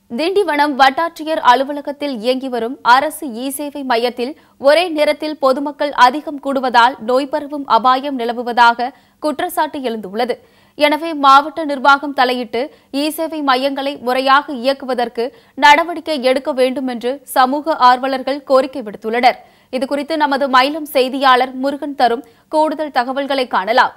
திண்டிவனம் வட்டாட்சியர் அலுவலகத்தில் இயங்கி வரும் அரசு இ-சேவை மையத்தில் ஒரே நேரத்தில் பொதுமக்கள் அதிகம் கூடுவதால் நோய் பரவும் அபாயம் நிலவுவதாக குற்றச்சாட்டு எழுந்துள்ளது. எனவே மாவட்ட நிர்வாகம் தலையிட்டு இ-சேவை மையங்களை முறையாக இயக்குவதற்கு நடவடிக்கை எடுக்க வேண்டும் என்று சமூக ஆர்வலர்கள் கோரிக்கை விடுத்துள்ளனர். இதுகுறித்து நமது மயிலம் செய்தியாளர் முருகன் தரும் கூடுதல் தகவல்களை காணலாம்.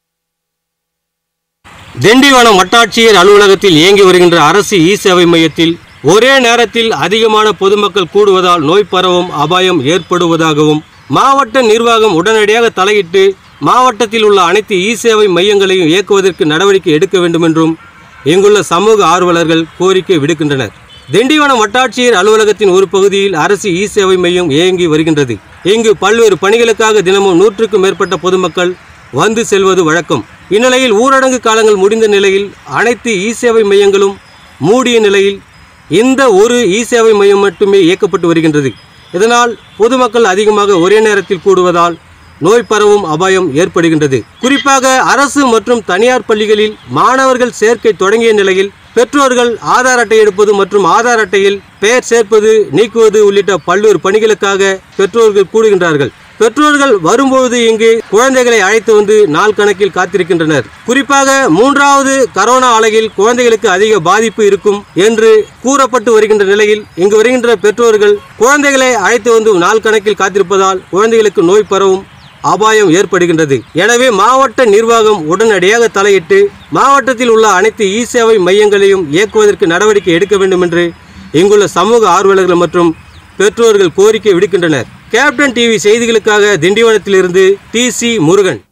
திண்டிவனம் வட்டாட்சியர் அலுவலகத்தில் இயங்கி வருகின்ற அரசு இ-சேவை மையத்தில் ஒரே நேரத்தில் அதிகமான பொதுமக்கள் கூடுவதால் நோய் பரவும் அபாயம் ஏற்படுவதாகவும் மாவட்ட நிர்வாகம் உடனடியாக தலையிட்டு மாவட்டத்தில் உள்ள அனைத்து இ-சேவை மையங்களையும் இயக்குவதற்கு நடவடிக்கை எடுக்க வேண்டும் என்றும் இங்குள்ள சமூக ஆர்வலர்கள் கோரிக்கை விடுக்கின்றனர். திண்டிவனம் வட்டாட்சியர் அலுவலகத்தின் ஒரு பகுதியில் அரசு இ-சேவை மையம் இயங்கி வருகின்றது. இங்கு பல்வேறு பணிகளுக்காக தினமும் 100க்கும் மேற்பட்ட பொதுமக்கள் வந்து செல்வது வழக்கம். இந்நிலையில் ஊரடங்கு காலங்கள் முடிந்த நிலையில் அனைத்து இ-சேவை மையங்களும் மூடிய நிலையில் இந்த ஒரு இ-சேவை மையம் மட்டுமே இயக்கப்பட்டு வருகின்றது. இதனால் பொதுமக்கள் அதிகமாக ஒரே நேரத்தில் கூடுவதால் நோய் பரவும் அபாயம் ஏற்படுகின்றது. குறிப்பாக அரசு மற்றும் தனியார் பள்ளிகளில் மாணவர்கள் சேர்க்கை தொடங்கிய நிலையில் பெற்றோர்கள் ஆதார் அட்டை எடுப்பது மற்றும் ஆதார் அட்டையில் பெயர் சேர்ப்பது நீக்குவது உள்ளிட்ட பல்வேறு பணிகளுக்காக பெற்றோர்கள் கூடுகின்றார்கள். பெற்றோர்கள் வரும்போது இங்கு குழந்தைகளை அழைத்து வந்து நாள் கணக்கில் காத்திருக்கின்றனர். குறிப்பாக 3வது கரோனா அலையில் குழந்தைகளுக்கு அதிக பாதிப்பு இருக்கும் என்று கூறப்பட்டு வருகின்ற நிலையில் இங்கு வருகின்ற பெற்றோர்கள் குழந்தைகளை அழைத்து வந்து நாள் கணக்கில் காத்திருப்பதால் குழந்தைகளுக்கு நோய் பரவும் அபாயம் ஏற்படுகின்றது. எனவே மாவட்ட நிர்வாகம் உடனடியாக தலையிட்டு மாவட்டத்தில் உள்ள அனைத்து இ-சேவை மையங்களையும் இயக்குவதற்கு நடவடிக்கை எடுக்க வேண்டும் என்று இங்குள்ள சமூக ஆர்வலர்கள் மற்றும் பெற்றோர்கள் கோரிக்கை விடுக்கின்றனர். கேப்டன் டிவி செய்திகளுக்காக திண்டிவனத்திலிருந்து TC முருகன்.